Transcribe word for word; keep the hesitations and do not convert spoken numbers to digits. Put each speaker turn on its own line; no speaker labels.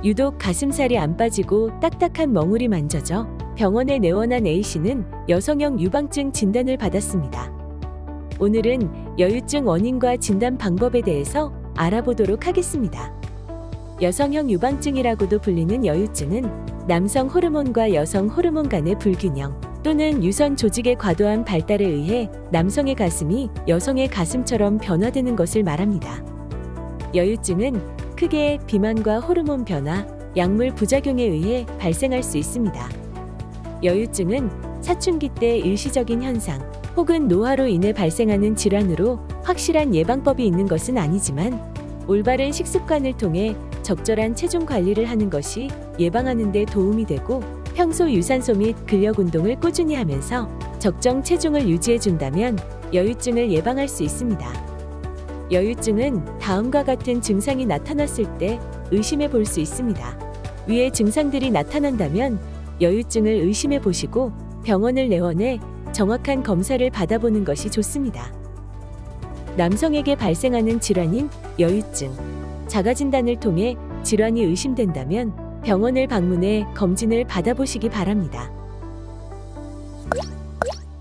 유독 가슴살이 안 빠지고 딱딱한 멍울이 만져져 병원에 내원한 A씨는 여성형 유방증 진단을 받았습니다. 오늘은 여유증 원인과 진단 방법에 대해서 알아보도록 하겠습니다. 여성형 유방증이라고도 불리는 여유증은 남성 호르몬과 여성 호르몬 간의 불균형 또는 유선 조직의 과도한 발달에 의해 남성의 가슴이 여성의 가슴처럼 변화되는 것을 말합니다. 여유증은 크게 비만과 호르몬 변화, 약물 부작용에 의해 발생할 수 있습니다. 여유증은 사춘기 때 일시적인 현상 혹은 노화로 인해 발생하는 질환으로 확실한 예방법이 있는 것은 아니지만 올바른 식습관을 통해 적절한 체중 관리를 하는 것이 예방하는 데 도움이 되고 평소 유산소 및 근력 운동을 꾸준히 하면서 적정 체중을 유지해 준다면 여유증을 예방할 수 있습니다. 여유증은 다음과 같은 증상이 나타났을 때 의심해 볼 수 있습니다. 위의 증상들이 나타난다면 여유증을 의심해 보시고 병원을 내원해 정확한 검사를 받아보는 것이 좋습니다. 남성에게 발생하는 질환인 여유증. 자가진단을 통해 질환이 의심된다면 병원을 방문해 검진을 받아보시기 바랍니다.